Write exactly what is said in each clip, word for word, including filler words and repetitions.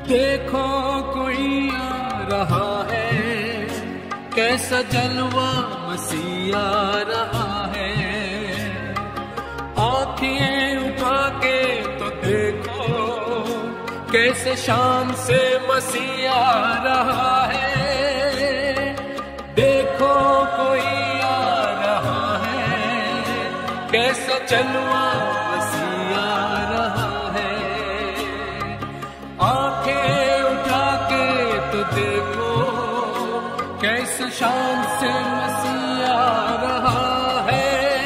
देखो कोई आ रहा है, कैसा जलवा मसीह आ रहा है। आँखें उठा के तो देखो, कैसे शान से मसीह आ रहा है। देखो कोई आ रहा है, कैसा जलवा मसीह आ रहा है। आँखें उठा के तो देखो, कैसे शान से मसीह आ रहा है।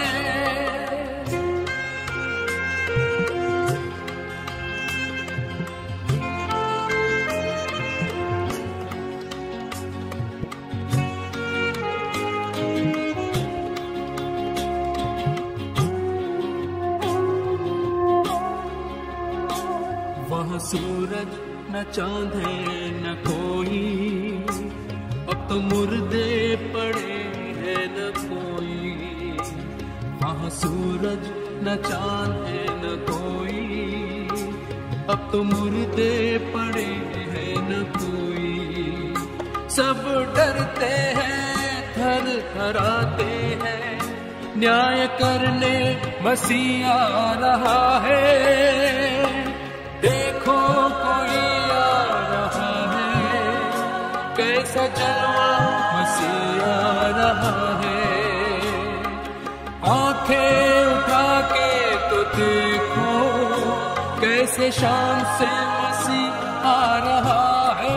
वहाँ सूरज न चांद है न कोई, अब तो मुर्दे पड़े हैं न कोई। वहाँ सूरज न चांद है न कोई, अब तो मुर्दे पड़े हैं न कोई। सब डरते हैं, थर थराते हैं, न्याय करने मसीह आ रहा है। देखो कोई आ रहा है, कैसा जलवा मसीह आ रहा है। आँखें उठा के तो देखो, कैसे शान से मसीह आ रहा है।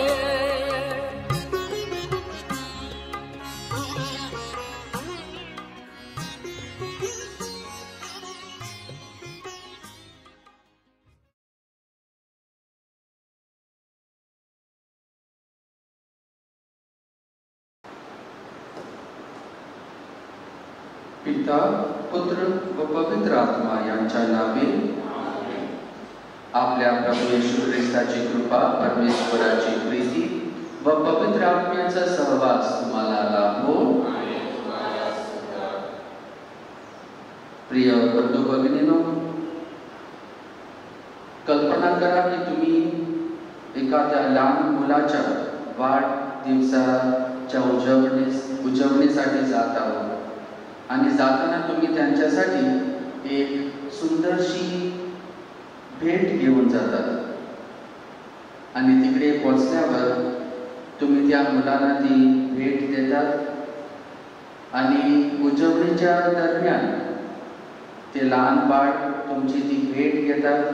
पिता, पुत्र व पवित्र आत्मा यांच्या नावे आपल्या प्रभू येशू ख्रिस्ताची कृपा, परमेश्वराची प्रीती व पवित्र आत्म्याचा सहवास तुम्हाला लाभो। प्रिय बंधू भगिनींनो, कल्पना करा की तुम्ही एखाद्या लहान मुलाच्या वाढदिवसाच्या उजवणीस उजवणीसाठी जात आहात आणि जाताना तुम्ही त्यांच्यासाठी एक सुंदरशी भेट घेऊन जातात आणि तिकडे पोहोचल्यावर तुम्ही त्या मुलांना ती भेट देतात आणि उजवणीच्या दरम्यान ते लहान बाळ तुमची ती भेट घेतात।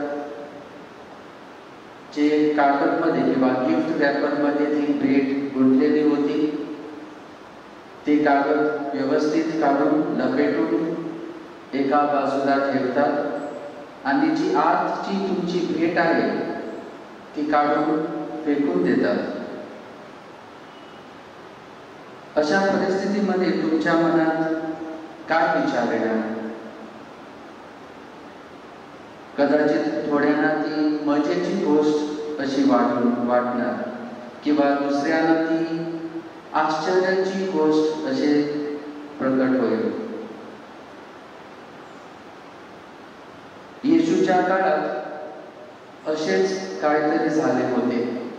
जे कागदमध्ये किंवा गिफ्ट रॅपरमध्ये ती भेट गुंतलेली होती, ते कागद व्यवस्थित काढून लपेटून एका बाजूला ठेवतात आणि जी आजची तुमची भेट आहे ती काढून फेकून देतात। अशा परिस्थितीमध्ये तुमच्या मनात काय विचार येणार? कदाचित थोड्यांना ती मजेची गोष्ट अशी वाटून वाटणार किंवा दुसऱ्यांना ती आश्चर्याची गोष्ट असे प्रकट होईल। येशूच्या काळात असेच काहीतरी झाले होते।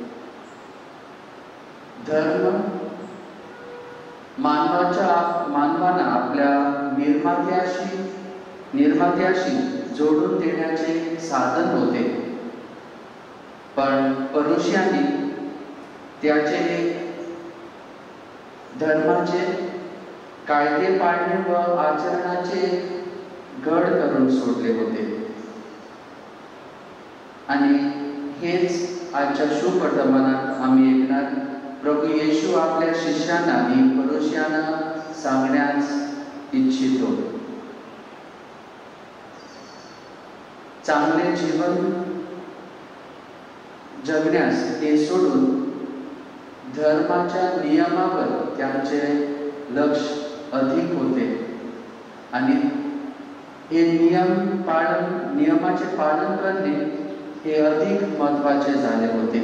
धर्म मानवाच्या मानवाला आपल्या निर्मात्याशी निर्मात्याशी जोडून देण्याचे साधन होते, पण परुषांनी त्याचे धर्माचे कायदे पाळणे व आचरणाचे गड करून सोडले होते। आणि हेच आजच्या शुभवर्तमानात आम्ही ऐकणार। प्रभू येशू आपल्या शिष्यांना आणि परुषांना सांगण्यास इच्छितो, चांगले जीवन जगण्यास ते सोडून धर्माच्या नियमावर त्यांचे लक्ष अधिक होते आणि हे नियम पालन नियमाचे पालन करणे हे अधिक महत्त्वाचे झाले होते।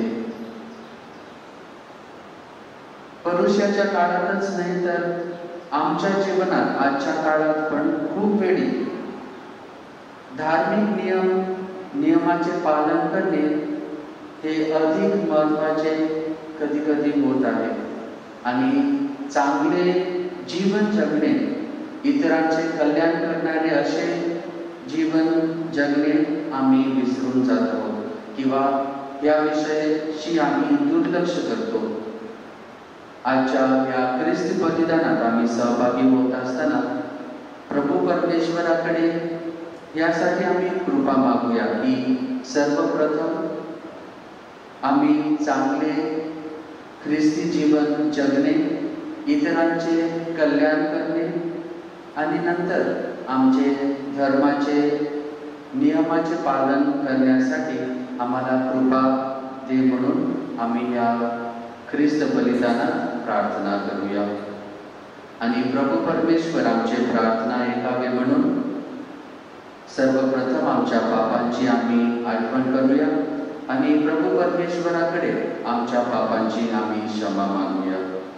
परुषाच्या काळातच नाही तर आमच्या जीवनात आजच्या काळात पण खूप वेळी धार्मिक नियम नियमाचे पालन करणे हे अधिक महत्त्वाचे कधी कधी होत आहे आणि चांगले जीवन जगणे, इतरांचे कल्याण करणारे असे जीवन जगणे आम्ही विसरून जात आहोत किंवा या विषयाशी आम्ही दुर्लक्ष करतो. आजच्या या ख्रिस्ती बलिदानात आम्ही सहभागी होत असताना प्रभू परमेश्वराकडे यासाठी आम्ही कृपा मागूया की सर्वप्रथम आम्ही चांगले ख्रिस्ती जीवन जगणे, इतरांचे कल्याण करणे आणि नंतर आमचे धर्माचे नियमाचे पालन करण्यासाठी आम्हाला कृपा दे म्हणून आम्ही या ख्रिस्त बलिदानात प्रार्थना करूया. आणि प्रभू परमेश्वर आमचे प्रार्थना ऐकावे म्हणून सर्वप्रथम आमच्या पापांची आम्ही आठवण करूया आणि प्रभू परमेश्वराकडे आमच्या पापांची आम्ही क्षमा मागूया.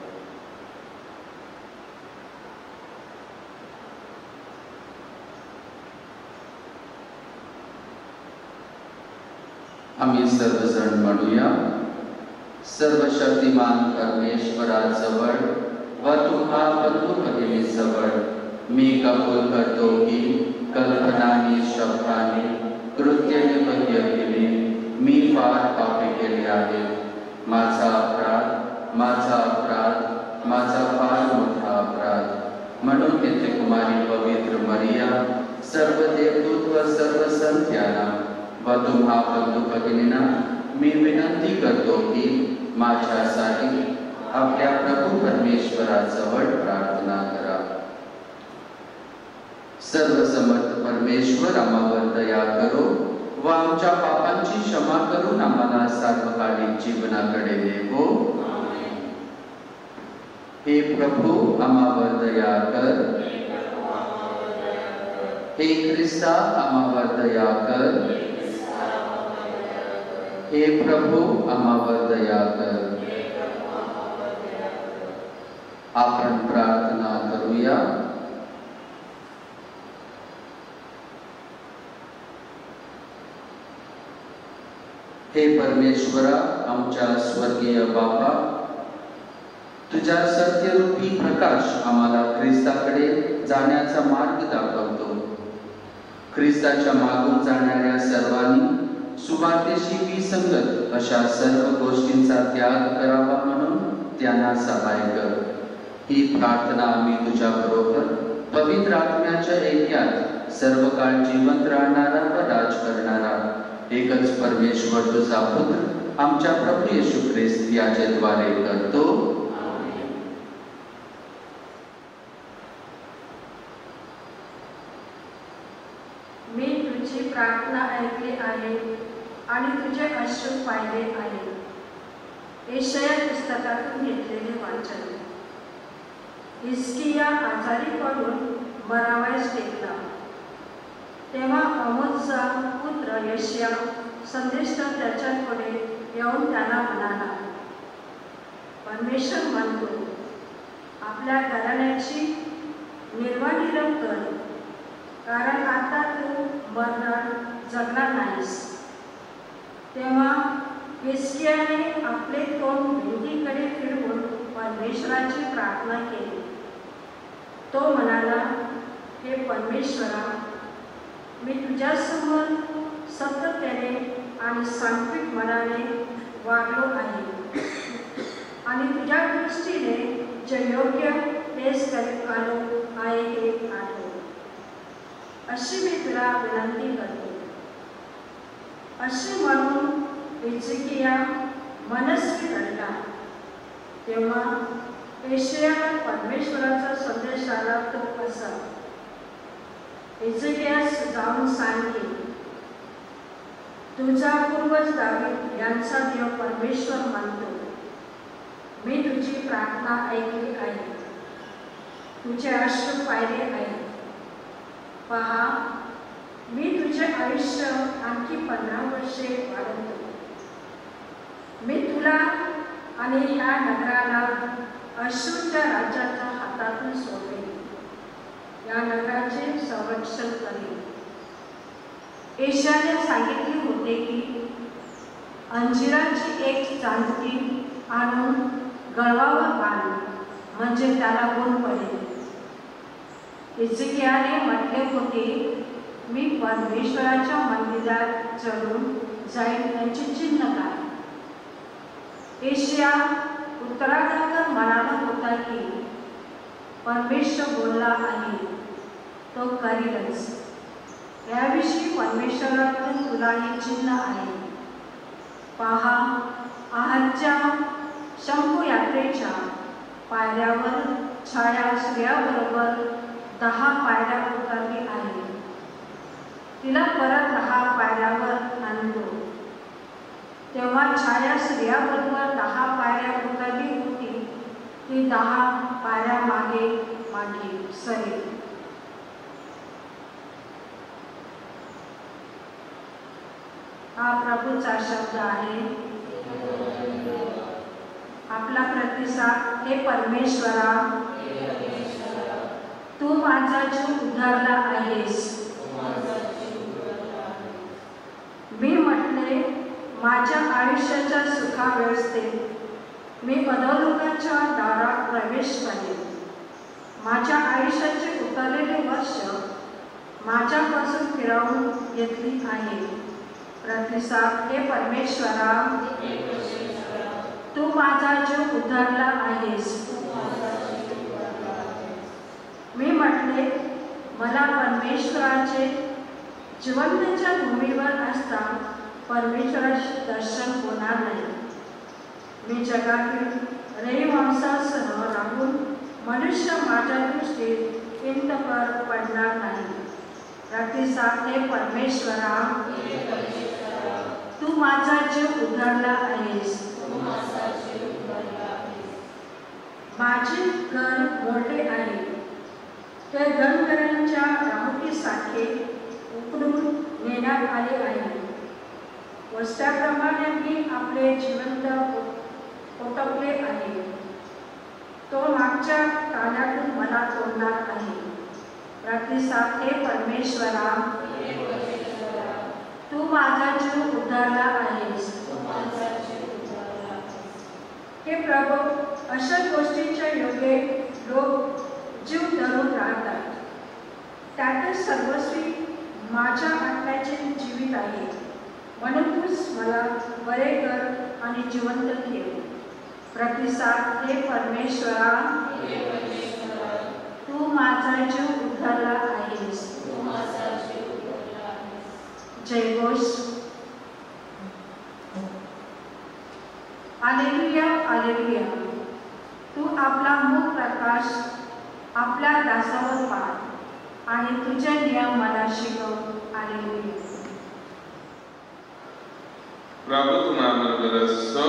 आम्ही सर्वजण म्हणूया. सर्वशक्तिमान परमेश्वराजवळ व तुम्हा बंधू भगिनीजवळ मी कबूल करतो की कल्पनाने, शब्दाने, कृत्याने, वैयक्तिने मी फार पापे केले आहे. माझा अपराध, माझा अपराध, माझा फार मोठा अपराध. म्हणून तेथे कुमारी पवित्र मरिया, सर्व देवदूत व सर्व संत यांना व तुम्हा बंधू भगिनींना मी विनंती करतो की माझ्यासाठी आपल्या प्रभू परमेश्वराजवळ प्रार्थना करा. सर्वसमर्थ परमेश्वर आम्हावर दया करो व आमच्या पापांची क्षमा करून आम्हाला सार्वकालिक जीवनाकडे नेवो. हे प्रभू आम्हावर दया कर. हे ख्रिस्ता आम्हावर दया कर. हे प्रभू आम्हावर दया कर. आपण प्रार्थना करूया. हे परमेश्वरा, आमच्या स्वर्गीय बापा, तुझ्या सत्यरूपी प्रकाश आम्हाला ख्रिस्ताकडे जाण्याचा मार्ग दाखवतो. ख्रिस्ताच्या मागून जाणाऱ्या सर्वांनी सुवार्तेशी विसंगत अशा सर्व गोष्टींचा त्याग करावा म्हणून त्यांना सहाय्य कर. ही प्रार्थना आम्ही तुझ्या बरोबर पवित्र आत्म्याच्या ऐक्यात सर्व काळ जिवंत राहणारा व राज करणारा एकच परमेश्वर तुझा पुत्र आमच्या प्रभू येशू ख्रिस्त याच्या द्वारे करतो. मी तुझी प्रार्थना ऐकली आहे आणि तुझे अश्रू पाहिले आहे. यशाया पुस्तकातून घेतलेले वाचन. हिजकिया आजारी पडून मरावयास टेकला. तेव्हा आमोसचा पुत्र यशाया संदेश त्याच्याकडे येऊन त्याला म्हणाला, परमेश्वर म्हणतो, आपल्या घराण्याची निर्वाणीरम कर, कारण आता तू मरणार जगणार नाहीस. तेव्हा हिजकियाने आपले तोंड भिंतीकडे फिरवून परमेश्वराची प्रार्थना केली. तो म्हणाला, हे परमेश्वरा, मी तुझ्यासमोर सत्यतेने आणि सांत्विक मनाने वागलो आहे आणि तुझ्या दृष्टीने जे योग्य तेच करीत आलो आहे हे आठव. अशी मी तुला विनंती करतो. अशी म्हणून हिजकिया मनस्वी रडला. तेव्हा यशायाला परमेश्वराचा संदेश आला तो असा, हिजकियास जाऊन सांगे, तुझा पूर्वज दावीद यांचा देव परमेश्वर म्हणतो, मी तुझी प्रार्थना ऐकली आहे, तुझे अश्रू पाहिले आहे. पहा, मी तुझे आयुष्य आणखी पंधरा वर्षे वाढवतो. मी तुला आणि या नगराला अश्शूरच्या राजाच्या हातातून सोडले. या नगराचे संरक्षण करेल. यशायाने सांगितले होते की अंजिराची एक चांदती आणून गळवावर बांध, म्हणजे त्याला गुण पडेल. हिजकियाने म्हटले होते, मी परमेश्वराच्या मंदिरात चढून जाईन याचे चिन्ह काय? एशिया उत्तराखंड म्हणाला होता की परमेश्वर बोलला आहे, तो करीलच. याविषयी परमेश्वराकडून तुला हे चिन्ह आहे. पहा, आहाच्या शंभू यात्रेच्या पायऱ्यावर छाया स्त्रियाबरोबर दहा पायऱ्या उतरली आहे. तिला परत दहा पायऱ्यावर आणतो. तेव्हा छाया स्त्रियाबरोबर दहा पायऱ्या उतरली होती, ती दहा पायऱ्या मागे मागे सरेल. हा प्रभूचा शब्द आहे. आपला प्रतिसाद. हे परमेश्वरा, तू माझा जीव उद्धारला आहेस. मी म्हटले, माझ्या आयुष्याच्या सुखावस्थेत मी अधोलोकाच्या दारात प्रवेश करेन. माझ्या आयुष्याचे उतरलेले वर्ष माझ्यापासून फिरवून घेतली आहे. प्रतिसाद. हे परमेश्वरा, तू माझा जीव उद्धारला आहेस. मी म्हटले, मला परमेश्वराचे जिवंतच्या भूमीवर असता परमेश्वराचे दर्शन होणार नाही. मी जगातील रहिवासासह राहून मनुष्य माझ्या दृष्टीत इंतपर पडणार नाही. प्रतिसाद. हे परमेश्वरा, तू माझा जीव उद्धारला आहेस. माझे घर मोठे आहे, ते धनगरांच्या राहुटीसाठी उकडून नेण्यात आले आहे. वस्त्राप्रमाणे मी आपले जिवंत पोटवले आहे. तो मागच्या कानातून मला तोडणार आहे. प्रतिसाद. हे परमेश्वरा, तू माझा जीव उद्धारला आहेस. हे प्रभू, अशा गोष्टींच्या योगे लोक जीव धरून राहतात. त्यातच सर्वस्वी माझ्या आत्म्याचे जीवित आहे. म्हणून तूच मला बरे कर आणि जिवंत ठेव. प्रतिसाद. हे परमेश्वरा, तू माझा जीव उद्धारला आहेस. जयघोष. Hallelujah, hallelujah. तू आपला मुख प्रकाश आपल्या दासावर पाड आणि तुझे नियम मला शिकव. हालेलुया. प्रभु तुम्हाबरोबर असो.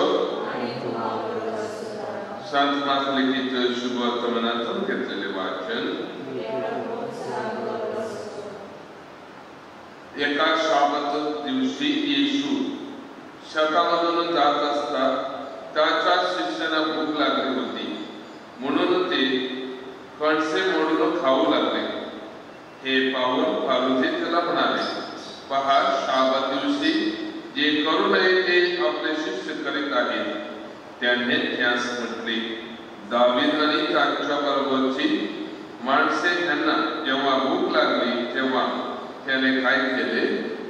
संत मास लिखित शुभ वर्तमानातून घेतलेले वाचन. एका शाबत दिवशी येशू शेतामधून जात असता त्याच्या शिष्यांना भूक लागली होती. म्हणून ते कणसे मोडून खाऊ लागले. हे पाहून फारुजी त्याला म्हणाले, पहा, शाबत दिवशी जे करू नये ते आपले शिष्य करीत आहेत. त्यांनी त्यास म्हटले, दावीद आणि त्याच्या बरोबरची माणसे यांना जेव्हा भूक लागली तेव्हा त्याने काय केले?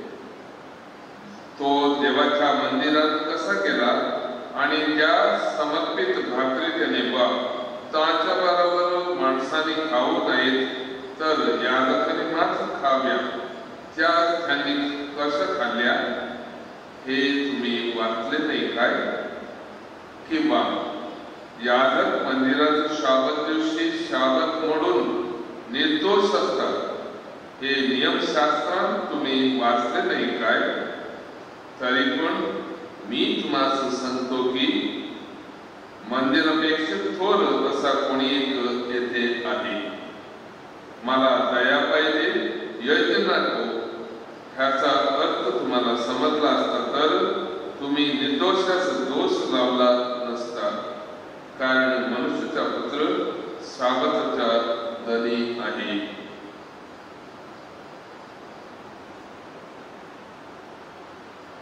तो देवाच्या मंदिरात कसा गेला आणि त्या समर्पित भाकरी त्याने बा त्याच्या बरोबर माणसाने खाऊ नयेत तर याजकाने मात्र खाव्या, त्या त्यांनी कशा खाल्ल्या हे तुम्ही वाचले नाही काय? किंवा याजक मंदिरात शाबत दिवशी शाबत मोडून निर्दोष असतात हे नियमशास्त्रात तुम्ही वाचले नाही काय? तरी पण मी तुम्हाला सांगतो की मंदिरापेक्षा थोर असा कोणी एक येथे आहे. मला दया पाहिजे, यज्ञ नको, ह्याचा अर्थ तुम्हाला समजला असता तर तुम्ही निर्दोषास दोष लावला नसता. कारण मनुष्याचा पुत्र शाबताचा धनी आहे.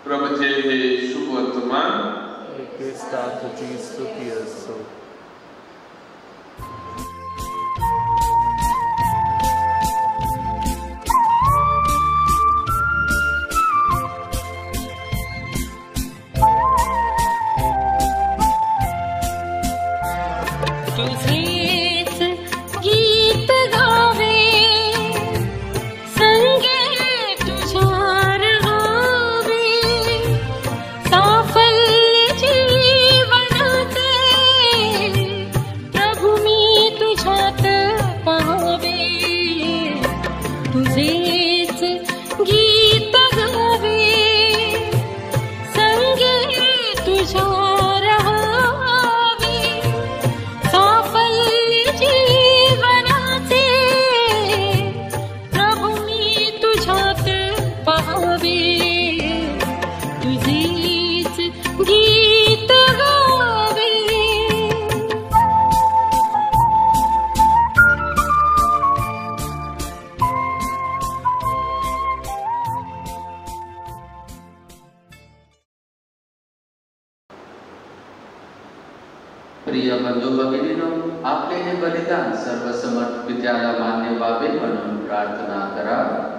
प्रभुचे हे शुभ वर्तमान ख्रिस्ता तुझी स्तुती असो. प्रिय बंधू भगिनीनो, आपले हे बलिदान सर्वसमर्थ पित्याला मान्य व्हावे म्हणून प्रार्थना करा.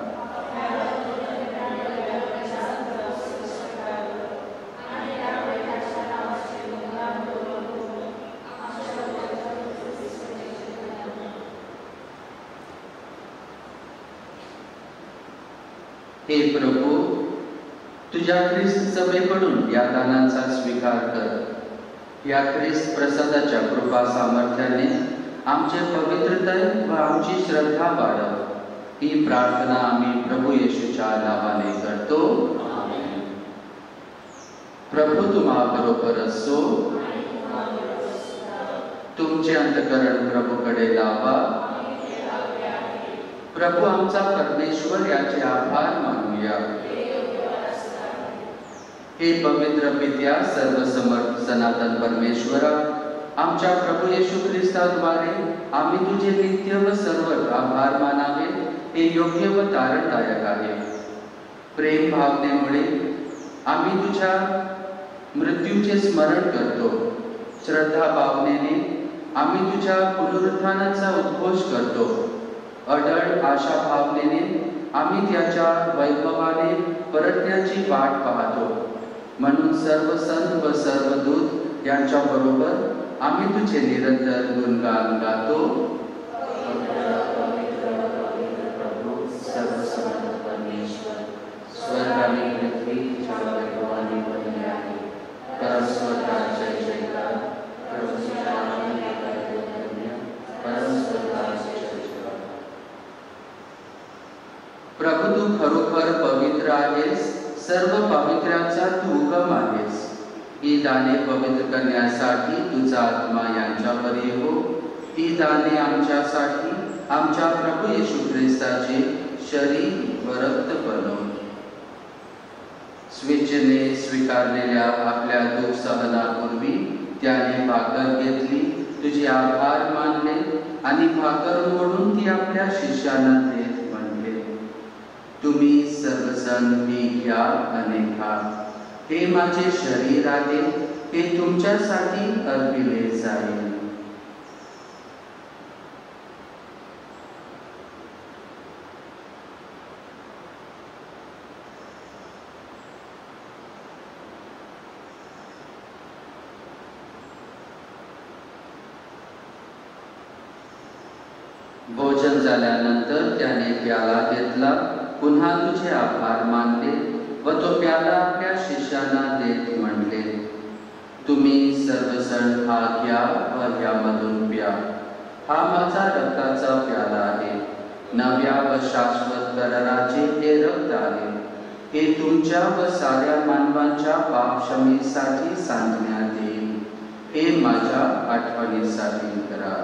हे प्रभू, तुझ्या ख्रिस्त सभेकडून या दानांचा स्वीकार कर. या ख्रिस्त प्रसादाच्या कृपा सामर्थ्याने आमचे पवित्रतय व आमची श्रद्धा वाढव. ही प्रार्थना आम्ही प्रभू येशूच्या नावाने करतो. प्रभू तुम्हा बरोबर असो. तुमचे अंतःकरण प्रभूकडे लावा. प्रभू आमचा परमेश्वर याचे आभार मानूया. हे पवित्र पित्या, सर्वसमर्थ सनातन परमेश्वरा, आमच्या प्रभू येशू ख्रिस्ताद्वारे आम्ही तुझे नित्य व सर्व आभार मानावे हे योग्य व तारणदायक आहे. प्रेम भावनेमुळे आम्ही तुझ्या मृत्यूचे स्मरण करतो. श्रद्धा भावनेने आम्ही तुझ्या पुनरुत्थानाचा उद्घोष करतो. अढळ आशा भावनेने आम्ही त्याच्या वैभवाने परतण्याची वाट पाहतो. म्हणून सर्व संत व सर्व दूत यांच्या बरोबर आम्ही तुझे निरंतर गुणगान गातो. स्वर्ग आणि पृथ्वी तुझ्या वैभवाने भरले आहे. परमस्वराज जय जयकार. प्रभू, तू खरोखर पवित्र आहेस. सर्व पवित्रांचा तू उगम आहेस. ही दाने पवित्र करण्यासाठी तुझा आत्मा यांच्यावर येवो. ही दाने आमच्यासाठी आमच्या प्रभू येशू ख्रिस्ताचे शरीर व रक्त बनव. स्वेच्छेने स्वीकारलेल्या आपल्या दुःख सहनापूर्वी त्याने भाकर घेतली, तुझे आभार मानले आणि भाकर मोडून ती आपल्या शिष्यांना देत म्हणले, तुम्ही सर्वजण ही घ्या आणि खा. हे माझे शरीर आहे, हे तुमच्यासाठी अर्पिले जाईल. भोजन झाल्यानंतर त्याने प्याला घेतला, पुन्हा तुझे आभार मानले व तो प्याला आपल्या शिष्यांना देत म्हणले, तुम्ही सर्वजण हा घ्या व ह्यामधून प्या. हा माझा रक्ताचा प्याला आहे, नव्या व शाश्वत कराराचे हे रक्त आहे. हे तुमच्या व साऱ्या मानवांच्या पापक्षमेसाठी सांगण्यात येईल. हे माझ्या आठवणीसाठी करा.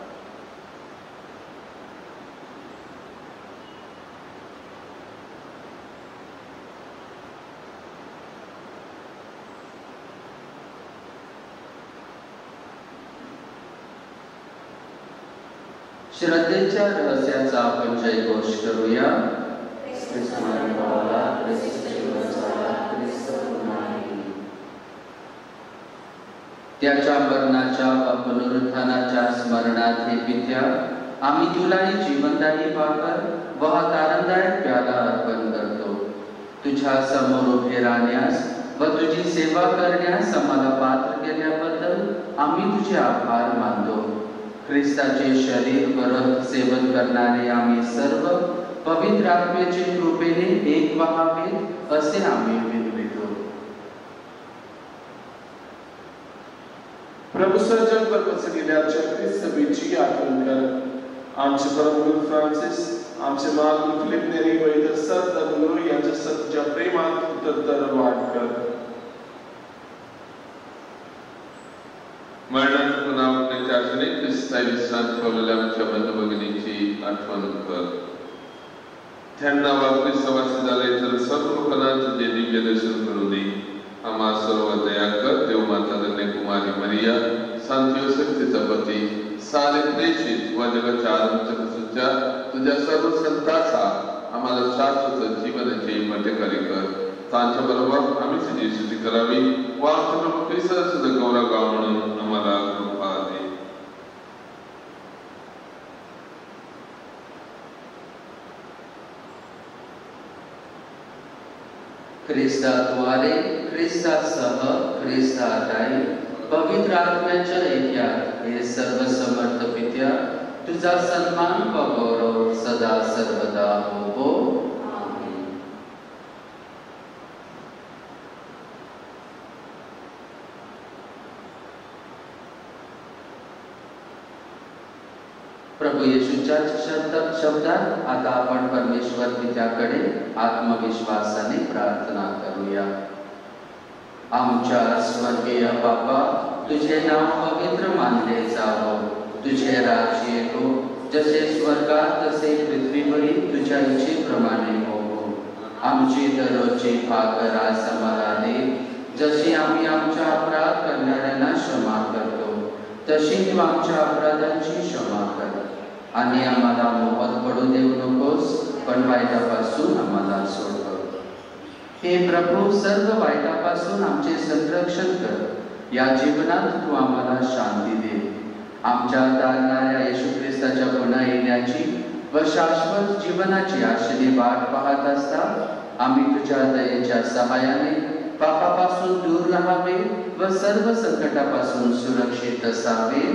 श्रद्धेच्या रहस्याचा आपण जयघोष करूया. ख्रिस्त त्याच्या मरणाच्या व पुनरुत्थानाच्या स्मरणात हे पित्या आम्ही तुलाही जीवनदायी भाकर व हा तारणदायक प्याला अर्पण करतो. तुझ्या समोर उभे राहण्यास व तुझी सेवा करण्यास आम्हाला पात्र केल्याबद्दल आम्ही तुझे आभार मानतो. ख्रिस्ताचे शरीर व रक्त सेवन करणारे आम्ही सर्व पवित्र आत्म्याच्या कृपेने एक व्हावेत असे आम्ही विनवितो. प्रभूचा जगभर पसरलेल्या ख्रिस्त सभेची आठवण कर. आमचे परमगुरू फ्रान्सिस, आमचे महागुरू फिलिप नेरी व इतर सर्व धर्मगुरू यांच्या सत्याच्या प्रेमात उत्तरोत्तर वाढ कर. मरणाच्या पुन्हा उठण्याच्या आशेने ख्रिस्ताई विश्रांत पावलेल्या आमच्या बंधू भगिनींची आठवण कर. त्यांना वापरी सवासी झाले तर सर्व लोकांना तुझे दिव्य दर्शन करू दे. आम्हा सर्व दया कर. देव माता धन्य कुमारी मरिया, संत योसेफ तिचा पती, सारे प्रेषित व जगाच्या आरंभच्या तुझ्या सर्व संतांचा आम्हाला शाश्वत जीवनाचे मटेकारी कर. त्यांच्या बरोबर आम्ही तुझी स्तुती करावी व आमच्या प्रभू ख्रिस्ताचा सुद्धा गौरव गाव म्हणून आम्हाला कृपा दे. ख्रिस्ताद्वारे, ख्रिस्तासह, ख्रिस्ताताई पवित्र आत्म्याच्या ऐक्यात हे सर्व समर्थ पित्या तुझा सन्मान व गौरव सदा सर्वदा हो. प्रभू येशूच्या शब्दात शब्दात आता आपण परमेश्वर पित्याकडे आत्मविश्वासाने प्रार्थना करूया. आमच्या स्वर्गीय बाबा, तुझे नाव पवित्र मानले जावो. तुझे राज्य येतो. जसे स्वर्गात तसे पृथ्वीवरील तुझ्या इच्छेप्रमाणे हो. आमची दररोजची भाकर आज आम्हाला दे. जशी आम्ही आमच्या अपराध करणाऱ्यांना क्षमा करतो तशी तू आमच्या अपराधांची क्षमा कर. आणि आम्हाला मोहात पडू देऊ नकोस, पण वाईटापासून आम्हाला सोड. हे प्रभू, सर्व वाईटापासून आमचे संरक्षण कर. या जीवनात तू आम्हाला शांती दे. आमच्या दारणाऱ्या येशू ख्रिस्ताच्या पुन्हा येण्याची व शाश्वत जीवनाची आशेने वाट पाहत असता आम्ही तुझ्या दयेच्या सहाय्याने पापापासून दूर राहावे व सर्व संकटापासून सुरक्षित असावे.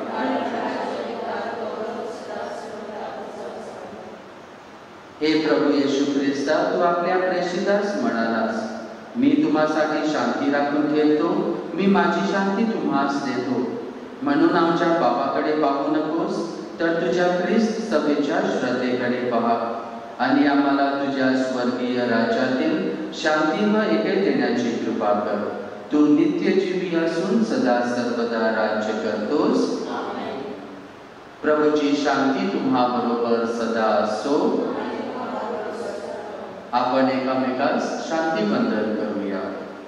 हे प्रभू येशू ख्रिस्ता, तू आपल्या प्रेषितास म्हणालास, मी तुम्हासाठी शांती राखून ठेवतो, मी माझी शांती तुम्हास देतो. म्हणून आमच्या पापाकडे पाहू नकोस, तर तुझ्या ख्रिस्त सभेच्या श्रद्धेकडे पहा आणि आम्हाला तुझ्या स्वर्गीय राज्यातील शांती व एके देण्याची कृपा कर. तू नित्यजीवी असून सदा सर्वदा राज्य करतोस. प्रभूची शांती तुम्हा बरोबर सदा असो. आपण एकामेकास शांती बंधन करूया.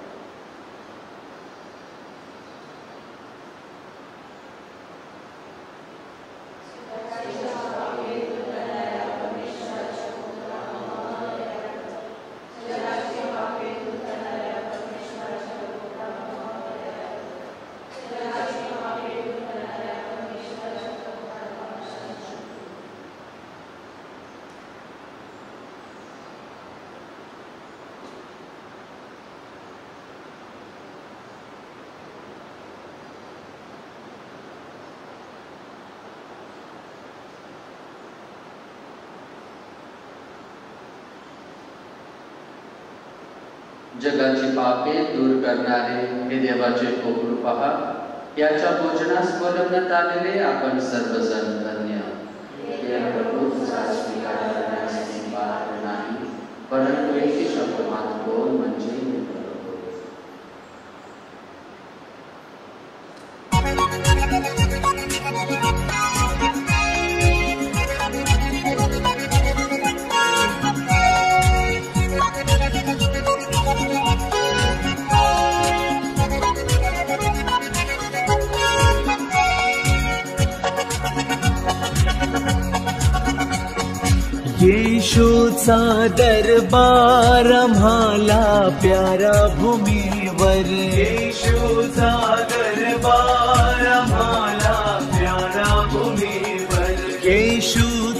जगाची पापे दूर करणारे हे देवाचे कोकरू पहा. याच्या भोजनास बोलवण्यात आलेले आपण सर्वजण धन्य. हे प्रभू, स्वीकार करण्यास मी पात्र नाही, परंतु एक शब्द मात्र बोल म्हणजे मी करतो. येशूचा दरबार आम्हाला प्यारा भूमीवर, येशूचा दरबार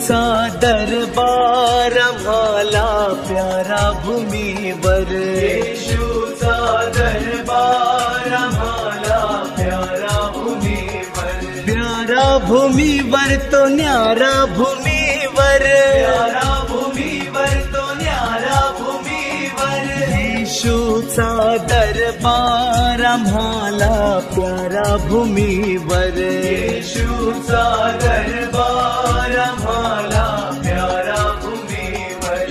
येशूचा दरबार आम्हाला प्यारा भूमीवर, येशूचा दरबार आम्हाला प्यारा भूमीवर, प्यारा भूमीवर तो न्यारा भूमीवर, प्यारा भूमीवर तो न्यारा भूमीवर, येशूचा दरबार आम्हाला प्यारा भूमीवर, येशूचा दरबार आम्हाला प्यारा भूमीवर.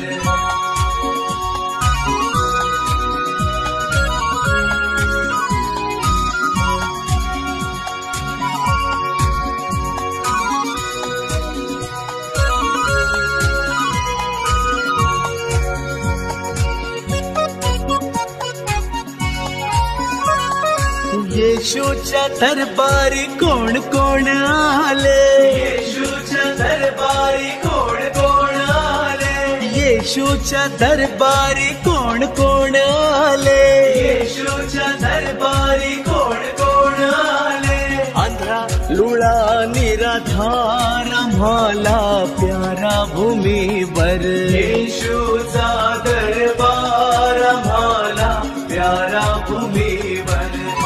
येशूच्या दरबारी कोण कोण आले, येशूच्या दरबारी कोण कोण आले, येशूच्या दरबारी कोण कोण आले, येशूच्या दरबारी कोण कोण आले. आंध्रा लुळा निराधार आम्हाला प्यारा भूमीवर, येशूचा दरबार आम्हाला प्यारा भूमीवर.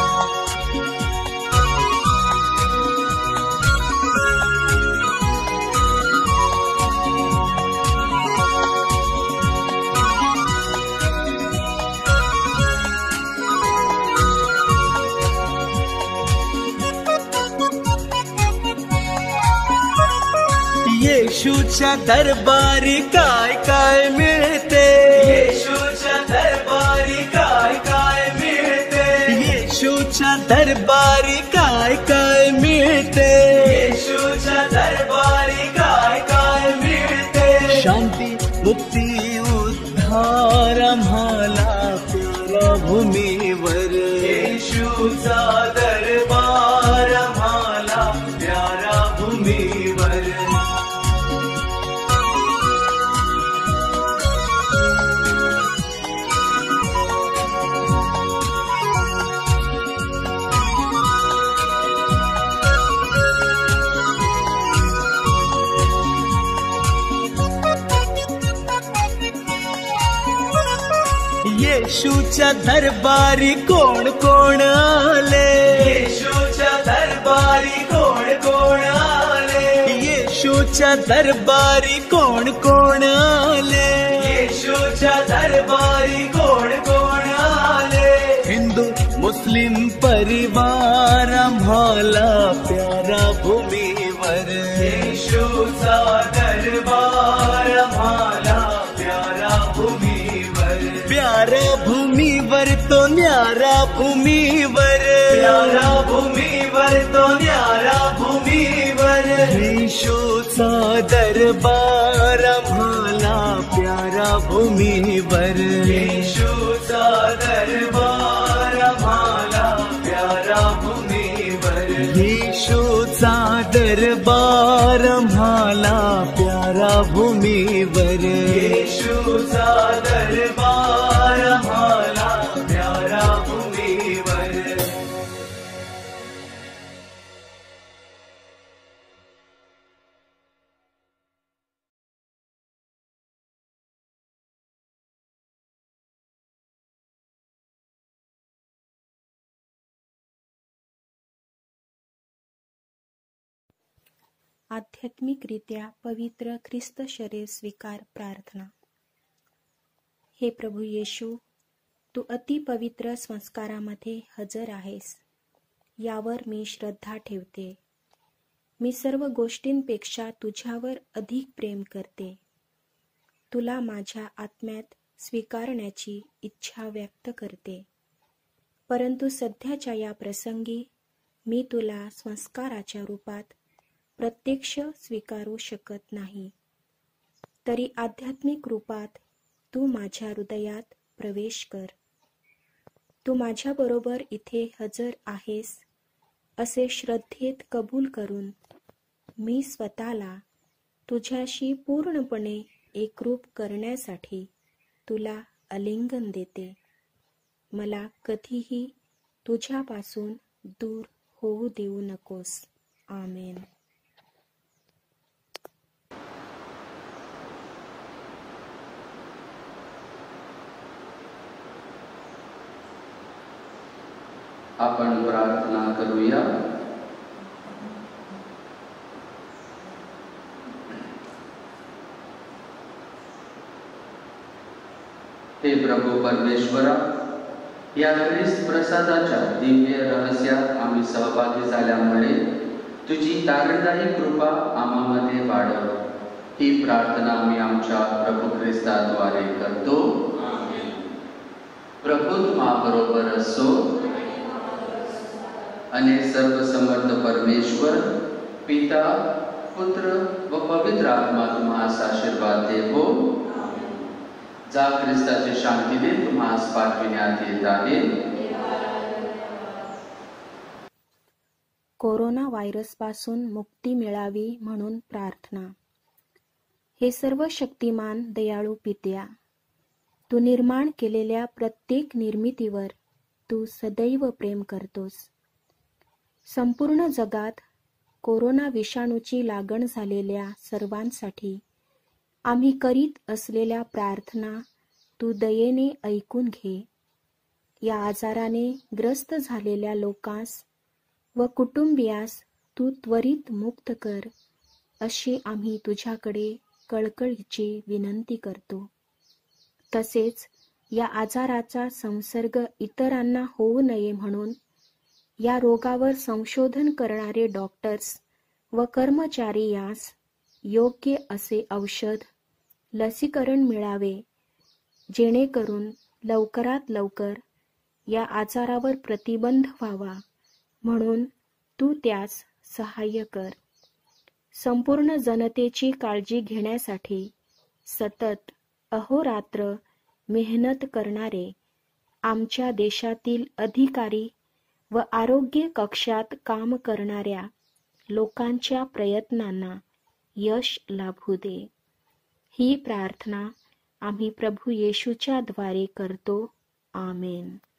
येशूच्या दरबारी काय काय मिळते, येशूच्या दरबारी काय काय मिळते, येशूच्या दरबारी काय काय मिळते, येशूच्या दरबारी काय काय मिळते. शांती मुक्ती उद्धार आम्हाला प्यारा भूमीवर, येशूचा दरबार आम्हाला प्यारा भूमीवर. येशूच्या दरबारी कोण कोण आले, येशूच्या दरबारी कोण कोण आले, येशूच्या दरबारी कोण कोण आले, येशूच्या दरबारी कोण कोण आले. हिंदू मुस्लिम परिवार आम्हाला प्यारा भूमीवर, येशूचा दरबार आम्हाला प्यारा भूमीवर, प्यारा भूमीवर तो न्यारा भूमीवर, प्यारा भूमीवर तो न्यारा भूमीवर. येशूचा दरबार आम्हाला प्यारा भूमीवर, येशूचा दरबार आम्हाला प्यारा भूमीवर, येशूचा दरबार आम्हाला प्यारा भूमीवर, येशूचा दरबार आम्हाला प्यारा भूमीवर. आध्यात्मिकरित्या पवित्र ख्रिस्त शरीर स्वीकार प्रार्थना. हे प्रभू येशू, तू अति पवित्र संस्कारामध्ये हजर आहेस, यावर मी श्रद्धा ठेवते. मी सर्व गोष्टींपेक्षा तुझ्यावर अधिक प्रेम करते. तुला माझ्या आत्म्यात स्वीकारण्याची इच्छा व्यक्त करते, परंतु सध्याच्या या प्रसंगी मी तुला संस्काराच्या रूपात प्रत्यक्ष स्वीकारू शकत नाही. तरी आध्यात्मिक रूपात तू माझ्या हृदयात प्रवेश कर. तू माझ्याबरोबर इथे हजर आहेस असे श्रद्धेत कबूल करून मी स्वतःला तुझ्याशी पूर्णपणे एकरूप करण्यासाठी तुला आलिंगन देते. मला कधीही तुझ्यापासून दूर होऊ देऊ नकोस. आमेन. आपण प्रार्थना करूया. हे प्रभू परमेश्वरा, या ख्रिस्त प्रसादाच्या दिव्य रहस्यात आम्ही सहभागी झाल्यामुळे तुझी तारणदायी कृपा आम्हामध्ये वाढव. ही प्रार्थना आम्ही आमच्या प्रभू ख्रिस्ताद्वारे करतो. प्रभू तुम्हा बरोबर असो आणि सर्वसमर्थ परमेश्वर पिता, पुत्र व पवित्र आत्मा तुम्हास आशीर्वाद देवो. जा ख्रिस्ताची शांतीने तुम्हास पाठविण्यात येत आहे. कोरोना व्हायरसपासून मुक्ती मिळावी म्हणून प्रार्थना. हे सर्व शक्तिमान दयाळू पित्या, तू निर्माण केलेल्या प्रत्येक निर्मितीवर तू सदैव प्रेम करतोस. संपूर्ण जगात कोरोना विषाणूची लागण झालेल्या सर्वांसाठी आम्ही करीत असलेल्या प्रार्थना तू दयेने ऐकून घे. या आजाराने ग्रस्त झालेल्या लोकांस व कुटुंबियास तू त्वरित मुक्त कर, अशी आम्ही तुझ्याकडे कळकळीची विनंती करतो. तसेच या आजाराचा संसर्ग इतरांना होऊ नये म्हणून या रोगावर संशोधन करणारे डॉक्टर्स व कर्मचारी यास योग्य असे औषध, लसीकरण मिळावे, जेणेकरून लवकरात लवकर या आजारावर प्रतिबंध व्हावा म्हणून तू त्यास सहाय्य कर. संपूर्ण जनतेची काळजी घेण्यासाठी सतत अहोरात्र मेहनत करणारे आमच्या देशातील अधिकारी व आरोग्य कक्षात काम करणाऱ्या लोकांच्या प्रयत्नांना यश लाभू दे. ही प्रार्थना आम्ही प्रभू येशूच्या द्वारे करतो. आमेन.